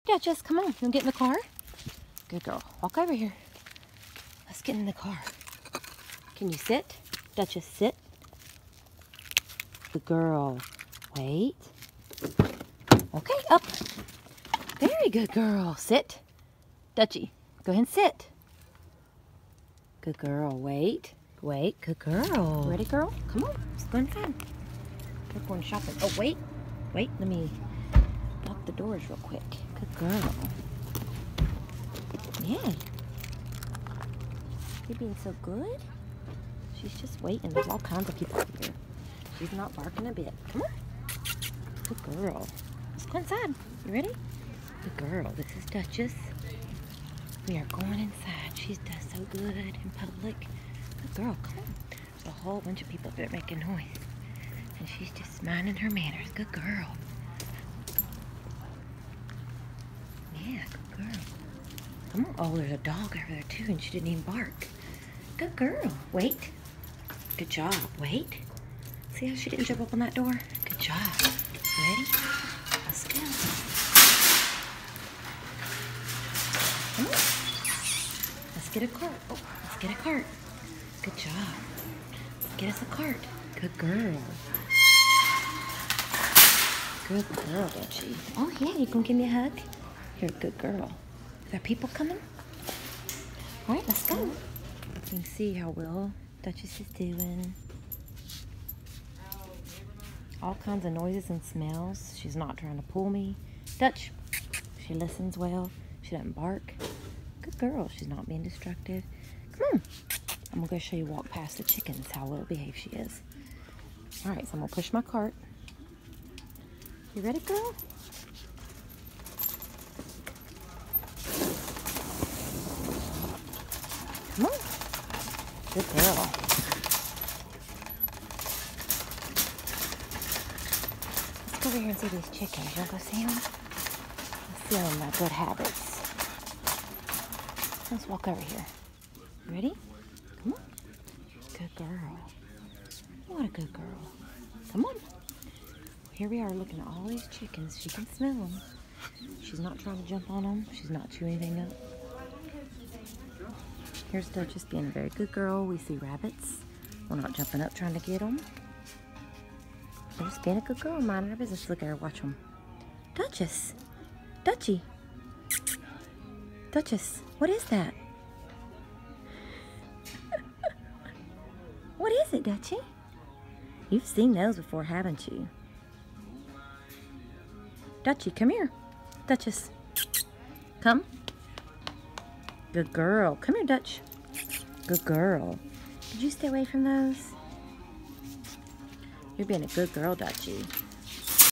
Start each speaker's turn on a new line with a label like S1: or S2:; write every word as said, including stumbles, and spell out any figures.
S1: Duchess, come on. You wanna get in the car? Good girl. Walk over here. Let's get in the car. Can you sit? Duchess, sit. Good girl. Wait. Okay, up. Very good girl. Sit. Dutchie, go ahead and sit. Good girl. Wait. Wait. Good girl. Ready, girl? Come on. Let's go inside. We're going shopping. Oh, wait. Wait. Let me lock the doors real quick. Good girl. Yeah. You're being so good. She's just waiting. There's all kinds of people here. She's not barking a bit. Come on. Good girl. Let's go inside. You ready? Good girl. This is Duchess. We are going inside. She does so good in public. Good girl. Come on. There's a whole bunch of people that are making noise. And she's just minding her manners. Good girl. Yeah, good girl. Come on. Oh, there's a dog over there too, and she didn't even bark. Good girl. Wait. Good job. Wait. See how she didn't jump up on that door? Good job. Ready? Let's go. Come on. Let's get a cart. Oh, let's get a cart. Good job. Let's get us a cart. Good girl. Good girl, Dutchie. Oh, yeah. You gonna give me a hug? You're a good girl. Are there people coming? All right, let's go. You can see how well Duchess is doing. All kinds of noises and smells. She's not trying to pull me. Dutch, she listens well. She doesn't bark. Good girl. She's not being destructive. Come on. I'm going to go show you walk past the chickens, how well behaved she is. All right, so I'm going to push my cart. You ready, girl? Come on. Good girl. Let's go over here and see these chickens. You want to go see them? Let's see them, their good habits. Let's walk over here. You ready? Come on. Good girl. What a good girl. Come on. Here we are looking at all these chickens. She can smell them. She's not trying to jump on them. She's not chewing anything up. Here's Duchess being a very good girl. We see rabbits. We're not jumping up trying to get them. We're just being a good girl, minding her business. Look at her, watch them. Duchess! Dutchie! Duchess, what is that? What is it, Dutchie? You've seen those before, haven't you? Dutchie, come here. Duchess, come. Good girl. Come here, Dutch. Good girl. Did you stay away from those? You're being a good girl, Dutchie.